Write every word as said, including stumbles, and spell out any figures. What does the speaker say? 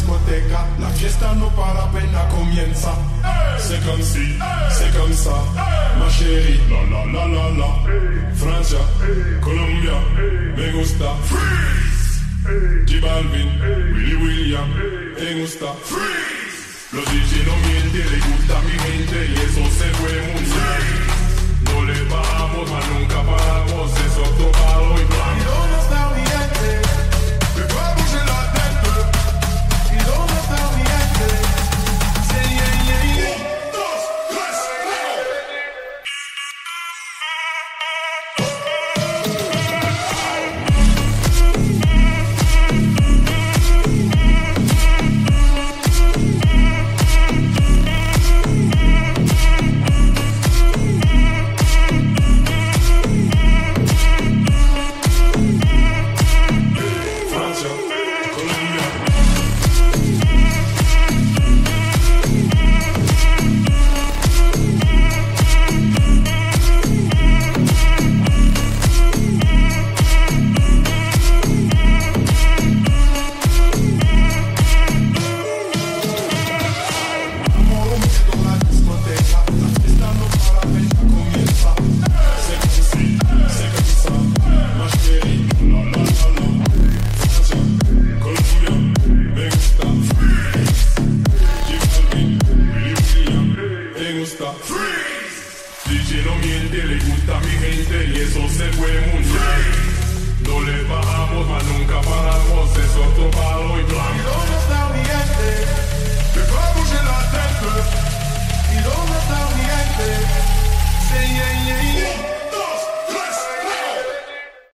discoteca, la fiesta no para apenas comienza. C'est comme si, c'est comme ça, ma chérie, la la la la la. Francia, Colombia, me gusta. Freeze, J Balvin, Willy William, me gusta. Freeze, los D J no mienten, le gusta a mi gente y eso se fue muy bien. No le bajamos, mas nunca paramos, eso tocado y blanco.